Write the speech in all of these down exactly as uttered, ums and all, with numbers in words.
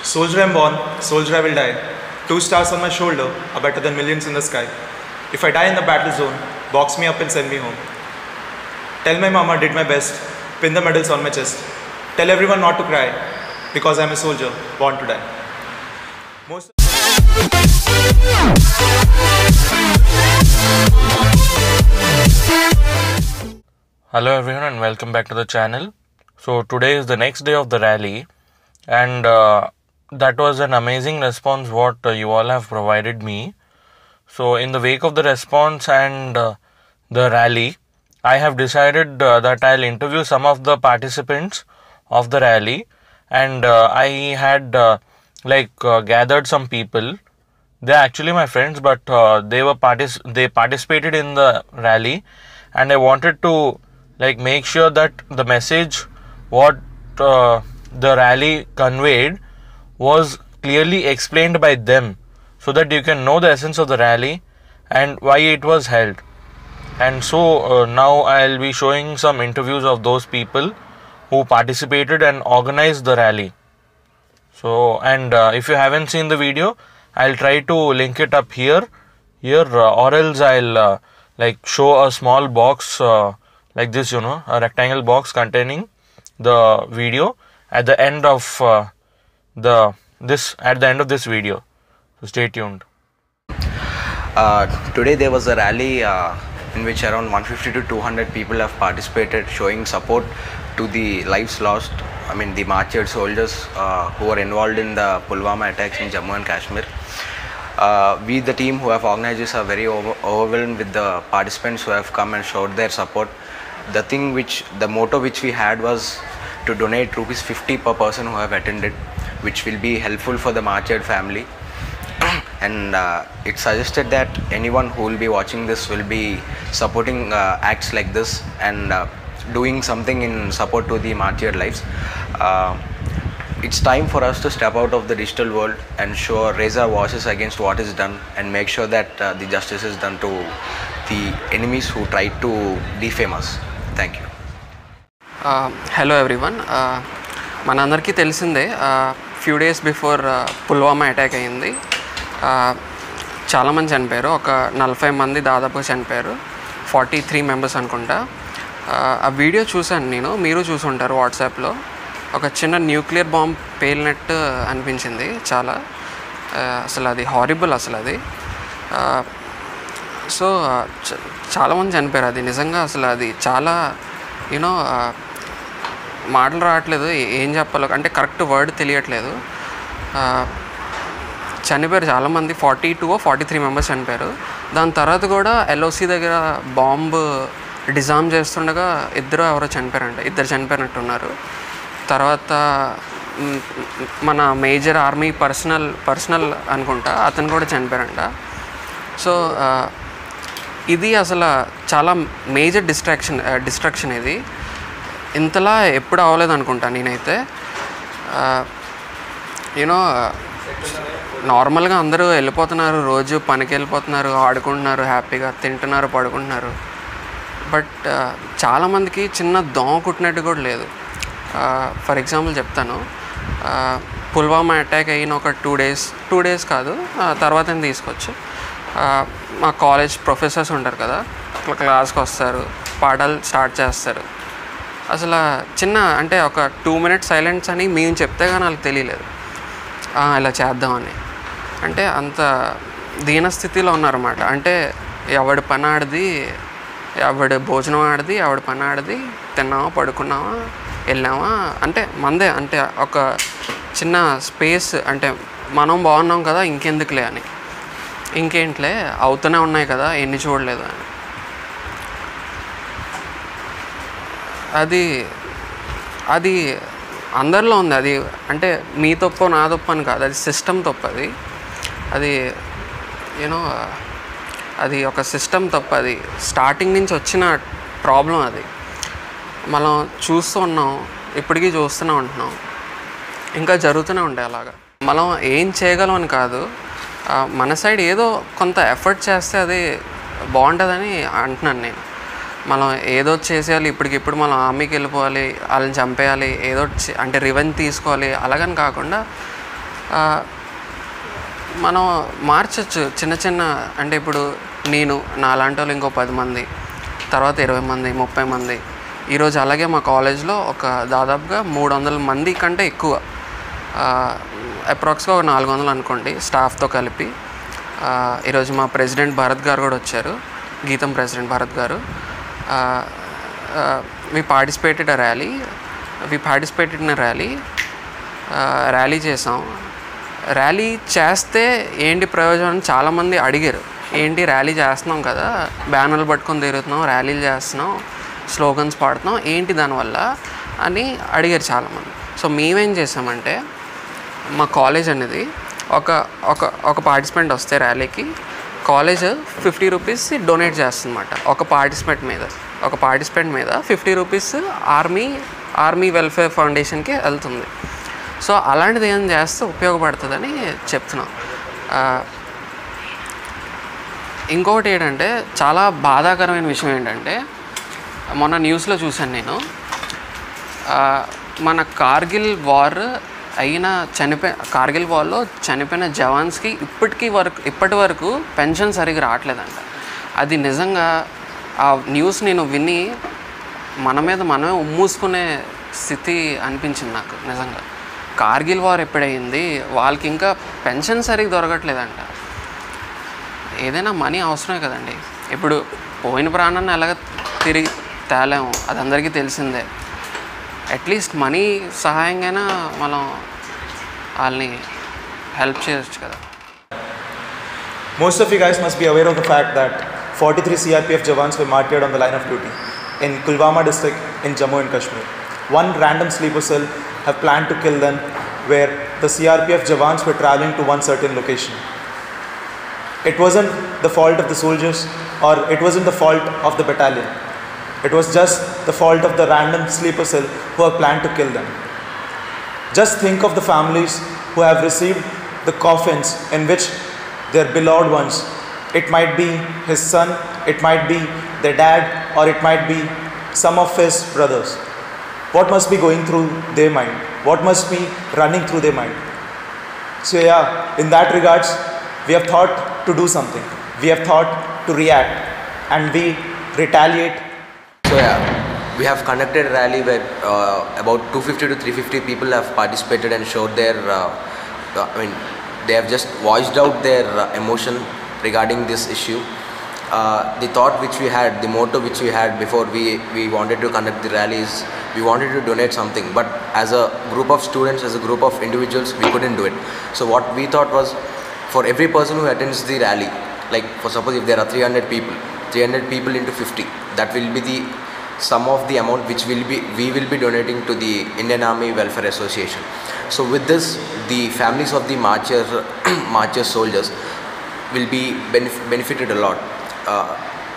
Soldier I'm born, soldier I will die. Two stars on my shoulder are better than millions in the sky. If I die in the battle zone, box me up and send me home. Tell my mama did my best, pin the medals on my chest. Tell everyone not to cry, because I'm a soldier, born to die. Most Hello everyone and welcome back to the channel. So today is the next day of the rally and uh, that was an amazing response what uh, you all have provided me. So in the wake of the response and uh, the rally, I have decided uh, that I'll interview some of the participants of the rally, and uh, I had uh, like uh, gathered some people. They're actually my friends, but uh, they were partic- they participated in the rally, and I wanted to like make sure that the message what uh, the rally conveyed was clearly explained by them, so that you can know the essence of the rally and why it was held. And so uh, now I'll be showing some interviews of those people who participated and organized the rally. So and uh, if you haven't seen the video, I'll try to link it up here here uh, or else I'll uh, like show a small box uh, like this, you know, a rectangle box containing the video at the end of uh, the this at the end of this video. So stay tuned. Uh, today there was a rally uh, in which around one fifty to two hundred people have participated, showing support to the lives lost, I mean the martyred soldiers uh, who were involved in the Pulwama attacks in Jammu and Kashmir. Uh, we, the team who have organized this, are very over overwhelmed with the participants who have come and showed their support. The thing which, the motto which we had was to donate rupees fifty per person who have attended, which will be helpful for the martyred family. And uh, it suggested that anyone who will be watching this will be supporting uh, acts like this and uh, doing something in support to the martyred lives. Uh, it's time for us to step out of the digital world and show, raise our voices against what is done, and make sure that uh, the justice is done to the enemies who tried to defame us. Thank you. Uh, hello everyone. Uh, మనందరికీ తెలిసిందే, few days before Pulwama attack అయ్యింది. చాలామంది చనిపోయారు, ఒక నలభై మంది దాదాపుగా చనిపోయారు, ఫార్టీ త్రీ మెంబర్స్ అనుకుంటా. ఆ వీడియో చూశాను నేను, మీరు చూసుంటారు వాట్సాప్లో. ఒక చిన్న న్యూక్లియర్ బాంబ్ పేలినట్టు అనిపించింది చాలా. అసలు అది హారిబుల్ అసలు అది. సో చాలామంది చనిపోయారు. అది నిజంగా అసలు అది చాలా యూనో మాటలు రావట్లేదు, ఏం చెప్పాలో అంటే కరెక్ట్ వర్డ్ తెలియట్లేదు. చనిపోయారు చాలామంది, forty two forty three members చనిపోయారు. దాని తర్వాత కూడా ఎల్ఓసి దగ్గర బాంబు డిజామ్ చేస్తుండగా ఇద్దరు ఎవరో చనిపోయారంట, ఇద్దరు చనిపోయినట్టున్నారు. తర్వాత మన మేజర్ ఆర్మీ పర్సనల్ పర్సనల్ అనుకుంటా అతను కూడా చనిపోయారంట. సో ఇది అసలు చాలా మేజర్ డిస్ట్రాక్షన్ డిస్ట్రాక్షన్ ఇది. ఇంతలా ఎప్పుడు అవ్వలేదు అనుకుంటా నేనైతే. యూనో నార్మల్గా అందరూ వెళ్ళిపోతున్నారు, రోజు పనికి వెళ్ళిపోతున్నారు, ఆడుకుంటున్నారు, హ్యాపీగా తింటున్నారు, పడుకుంటున్నారు. బట్ చాలామందికి చిన్న దోమ కుట్టినట్టు కూడా లేదు. ఫర్ ఎగ్జాంపుల్ చెప్తాను, పుల్వామా అటాక్ అయిన ఒక టూ డేస్ టూ డేస్ కాదు తర్వాత తీసుకోవచ్చు. మా కాలేజ్ ప్రొఫెసర్స్ ఉంటారు కదా, క్లాస్కి వస్తారు, పాఠాలు స్టార్ట్ చేస్తారు. అసలు చిన్న అంటే ఒక టూ మినిట్స్ సైలెన్స్ అని మేము చెప్తే కానీ వాళ్ళకి తెలియలేదు ఇలా చేద్దామని. అంటే అంత దీనస్థితిలో ఉన్నారన్నమాట. అంటే ఎవడి పని ఆడిది, ఎవడి భోజనం ఆడిది, ఎవడి పని ఆడిది, తిన్నామా పడుకున్నామా వెళ్ళామా అంటే మందే. అంటే ఒక చిన్న స్పేస్, అంటే మనం బాగున్నాం కదా ఇంకెందుకులే అని, ఇంకేంట్లే అవుతూనే ఉన్నాయి కదా ఎన్ని చూడలేదు అని. అది అది అందరిలో ఉంది. అది అంటే మీ తప్పు నా తప్పు అని కాదు, అది సిస్టమ్ తప్పు. అది అది యూనో అది ఒక సిస్టమ్ తప్పు. అది స్టార్టింగ్ నుంచి వచ్చిన ప్రాబ్లం. అది మనం చూస్తూ ఉన్నాం, ఇప్పటికీ చూస్తూనే ఉంటున్నాం, ఇంకా జరుగుతూనే ఉంటాయి అలాగా. మనం ఏం చేయగలం అని కాదు, మన సైడ్ ఏదో కొంత ఎఫర్ట్ చేస్తే అది బాగుంటుందని అంటున్నాను నేను. మనం ఏదో చేసేయాలి, ఇప్పటికిప్పుడు మనం ఆర్మీకి వెళ్ళిపోవాలి, వాళ్ళని చంపేయాలి, ఏదో అంటే రివెంజ్ తీసుకోవాలి అలాగని కాకుండా మనం మార్చచ్చు చిన్న చిన్న, అంటే ఇప్పుడు నేను నాలాంటి వాళ్ళు ఇంకో పది మంది, తర్వాత ఇరవై మంది, ముప్పై మంది. ఈరోజు అలాగే మా కాలేజ్లో ఒక దాదాపుగా మూడు వందల మంది కంటే ఎక్కువ, అప్రాక్స్గా ఒక నాలుగు వందలు అనుకోండి స్టాఫ్తో కలిపి. ఈరోజు మా ప్రెసిడెంట్ భరత్ గారు కూడా వచ్చారు, గీతం president Bharat garu. We participated a rally we participated in a rally rally చేసాం. ర్యాలీ చేస్తే ఏంటి ప్రయోజనం అని చాలామంది అడిగారు. ఏంటి ర్యాలీ చేస్తున్నాం కదా, బ్యానర్లు పట్టుకొని తిరుగుతున్నాం, ర్యాలీలు చేస్తున్నాం, స్లోగన్స్ పాడుతున్నాం, ఏంటి దానివల్ల అని అడిగారు చాలామంది. సో మేమేం చేసామంటే, మా కాలేజ్ అనేది ఒక ఒక ఒక పార్టిసిపెంట్ వస్తే ర్యాలీకి కాలేజ్ ఫిఫ్టీ రూపీస్ డొనేట్ చేస్తుందన్నమాట. ఒక పార్టిసిపెంట్ మీద ఒక పార్టిసిపెంట్ మీద fifty rupees army army welfare ఫౌండేషన్కి వెళ్తుంది. సో అలాంటిది ఏం చేస్తే ఉపయోగపడుతుందని చెప్తున్నాం. ఇంకొకటి ఏంటంటే, చాలా బాధాకరమైన విషయం ఏంటంటే, మొన్న న్యూస్లో చూశాను నేను, మన కార్గిల్ వార్ అయిన చనిపోయి కార్గిల్ వార్లో చనిపోయిన జవాన్స్కి ఇప్పటికీ వరకు ఇప్పటి వరకు పెన్షన్ సరిగ్గా రావట్లేదంట. అది నిజంగా ఆ న్యూస్ నేను విని మన మీద మనమే ఉమ్మూసుకునే స్థితి అనిపించింది నాకు. నిజంగా కార్గిల్ వార్ ఎప్పుడైంది, వాళ్ళకి ఇంకా పెన్షన్ సరిగ్గా దొరకట్లేదంట. ఏదైనా మనీ అవసరమే కదండి. ఇప్పుడు పోయిన ప్రాణాన్ని ఎలాగ తిరిగి తేలేము, అది అందరికీ తెలిసిందే. అట్లీస్ట్ మనీ సహాయంగా మనం వాళ్ళని హెల్ప్ చేయొచ్చు కదా. Most of you guys must be aware of the fact that forty-three C R P F jawans were martyred on the line of duty in Pulwama district in Jammu and Kashmir. One random sleeper cell have planned to kill them, where the C R P F jawans were traveling to one certain location. It wasn't the fault of the soldiers, or it wasn't the fault of the battalion. It was just the fault of the random sleeper cell who have planned to kill them. Just think of the families who have received the coffins in which their beloved ones, it might be his son, it might be their dad, or it might be some of his brothers. What must be going through their mind? What must be running through their mind? So yeah, in that regards, we have thought to do something. We have thought to react, and we retaliate. So yeah, we have conducted a rally where uh, about two fifty to three fifty people have participated and showed their, uh, I mean, they have just voiced out their uh, emotion regarding this issue. Uh, the thought which we had, the motto which we had before we, we wanted to conduct the rally is, we wanted to donate something, but as a group of students, as a group of individuals, we couldn't do it. So what we thought was, for every person who attends the rally, like for suppose if there are three hundred people, three hundred people into fifty, that will be the sum of the amount which will be we will be donating to the Indian Army Welfare Association. So with this, the families of the marcher marcher soldiers will be benef- benefited a lot, uh,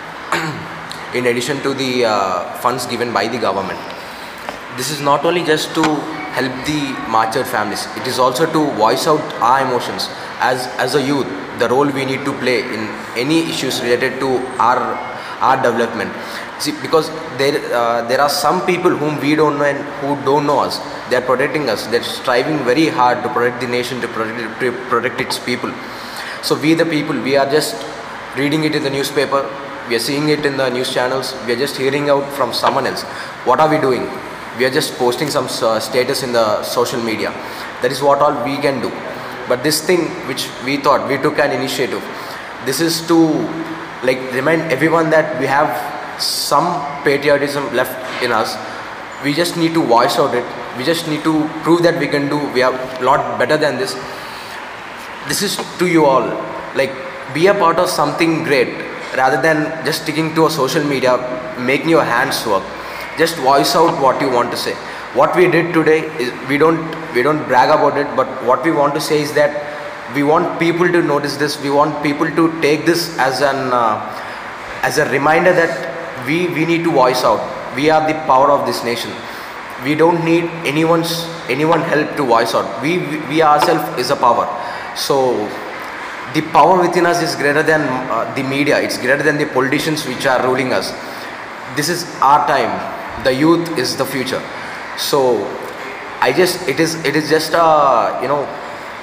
in addition to the uh, funds given by the government. This is not only just to help the marcher families, it is also to voice out our emotions as as a youth, the role we need to play in any issues related to our our development. See, because there uh, there are some people whom we don't know and who don't know us. They are protecting us. They are striving very hard to protect the nation, to protect to protect its people. So we the people, we are just reading it in the newspaper. We are seeing it in the news channels. We are just hearing out from someone else. What are we doing? We are just posting some uh, status in the social media. That is what all we can do. But this thing which we thought, we took an initiative. This is to like remind everyone that we have some patriotism left in us. We just need to voice out it. We just need to prove that we can do, we are a lot better than this. This is to you all, like be a part of something great rather than just sticking to a social media, making your hands work. Just voice out what you want to say. What we did today is, we don't we don't brag about it, but what we want to say is that we want people to notice this. We want people to take this as an uh, as a reminder that we we need to voice out. We are the power of this nation. We don't need anyone's anyone help to voice out. We we, we ourselves is a power. So the power within us is greater than uh, the media. It's greater than the politicians which are ruling us. This is our time. The youth is the future. So I just it is it is just a you know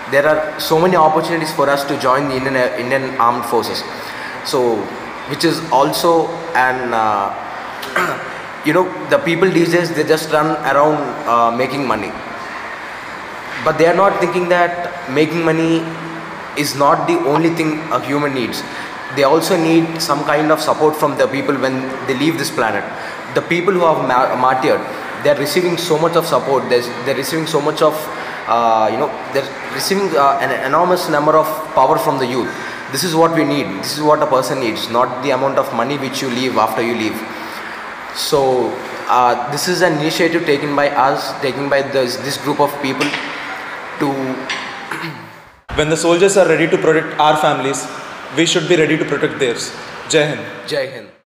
there are so many opportunities for us to join the Indian Indian Armed Forces. So, which is also an uh, you know, the people these days, they just run around uh, making money, but they are not thinking that making money is not the only thing a human needs. They also need some kind of support from the people when they leave this planet. The people who have ma- martyred, they are receiving so much of support. There's, they're receiving so much of uh, you know, they're receiving uh, an enormous number of power from the youth. This is what we need. This is what a person needs, not the amount of money which you leave after you leave. So uh, this is an initiative taken by us, taken by this, this group of people to. When the soldiers are ready to protect our families, we should be ready to protect theirs. Jai Hind. Jai Hind.